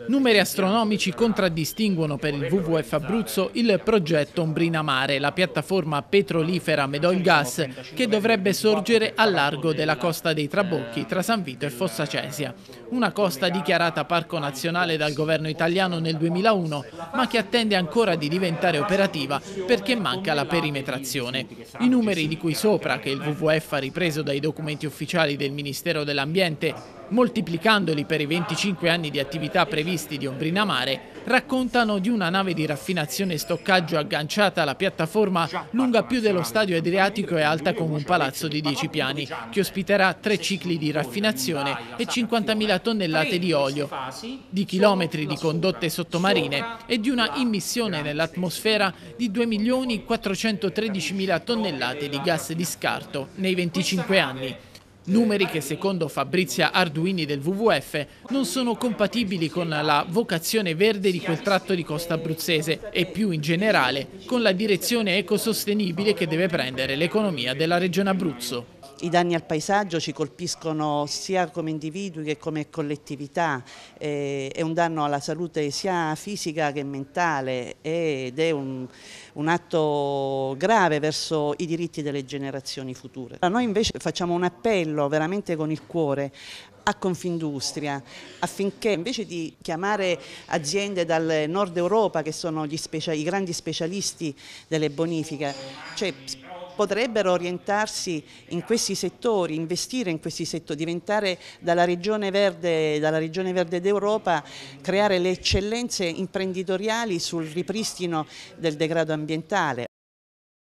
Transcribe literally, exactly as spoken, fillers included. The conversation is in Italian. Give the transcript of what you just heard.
Numeri astronomici contraddistinguono per il W W F Abruzzo il progetto Ombrina Mare, la piattaforma petrolifera Medoilgas che dovrebbe sorgere a largo della costa dei Trabocchi tra San Vito e Fossa Cesia. Una costa dichiarata parco nazionale dal governo italiano nel duemilauno, ma che attende ancora di diventare operativa perché manca la perimetrazione. I numeri di cui sopra, che il W W F ha ripreso dai documenti ufficiali del Ministero dell'Ambiente, moltiplicandoli per i venticinque anni di attività previsti di Ombrina Mare, raccontano di una nave di raffinazione e stoccaggio agganciata alla piattaforma lunga più dello stadio Adriatico e alta come un palazzo di dieci piani, che ospiterà tre cicli di raffinazione e cinquantamila tonnellate di olio, di chilometri di condotte sottomarine e di una immissione nell'atmosfera di due milioni quattrocentotredicimila tonnellate di gas di scarto nei venticinque anni. Numeri che secondo Fabrizia Arduini del W W F non sono compatibili con la vocazione verde di quel tratto di costa abruzzese e più in generale con la direzione ecosostenibile che deve prendere l'economia della regione Abruzzo. I danni al paesaggio ci colpiscono sia come individui che come collettività, eh, è un danno alla salute sia fisica che mentale ed è un, un atto grave verso i diritti delle generazioni future. Noi invece facciamo un appello veramente con il cuore a Confindustria affinché invece di chiamare aziende dal nord Europa che sono gli specia- i grandi specialisti delle bonifiche, cioè, potrebbero orientarsi in questi settori, investire in questi settori, diventare dalla regione verde, dalla regione verde d'Europa, creare le eccellenze imprenditoriali sul ripristino del degrado ambientale.